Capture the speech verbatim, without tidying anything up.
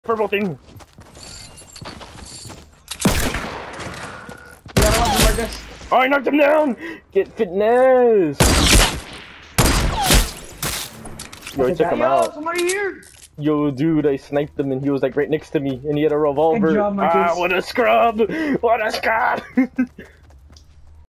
Purple thing. Yeah, I want him like this. Oh, I knocked him down! Get fitness! Yo, I took him Yo, out. somebody here! Yo, dude, I sniped him and he was like right next to me and he had a revolver. Good job, Marcus. Ah, what a scrub! What a scrub!